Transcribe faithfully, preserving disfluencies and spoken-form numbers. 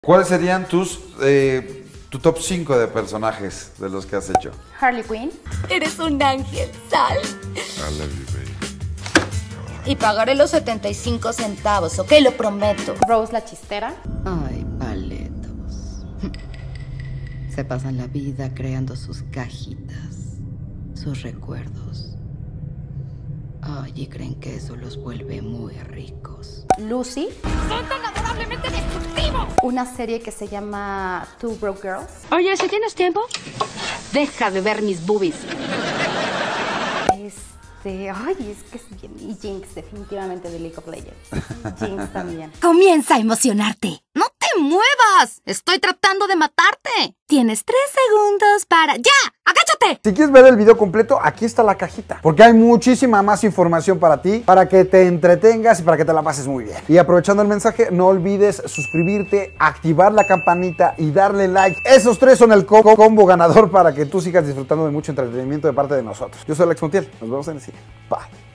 ¿Cuáles serían tus, eh, tu top cinco de personajes de los que has hecho? Harley Quinn. Eres un ángel, Sal. I love you, baby. Y pagaré los setenta y cinco centavos, ¿ok? Lo prometo. Rose la chistera. Ay, paletos. Se pasan la vida creando sus cajitas, sus recuerdos. Ay, y creen que eso los vuelve muy ricos. Lucy. ¡Son tan adorablemente destructivos! Una serie que se llama Two Broke Girls. Oye, si tienes tiempo, deja de ver mis boobies. Este, ay, es que es bien. Y Jinx, definitivamente de League of Legends. Jinx también. Comienza a emocionarte. ¡No te muevas! Estoy tratando de matarte. Tienes tres segundos para... ¡Ya! ¡Agáchate! Si quieres ver el video completo, aquí está la cajita. Porque hay muchísima más información para ti, para que te entretengas y para que te la pases muy bien. Y aprovechando el mensaje, no olvides suscribirte, activar la campanita y darle like. Esos tres son el co combo ganador para que tú sigas disfrutando de mucho entretenimiento de parte de nosotros. Yo soy Alex Montiel. Nos vemos en el cine. Bye.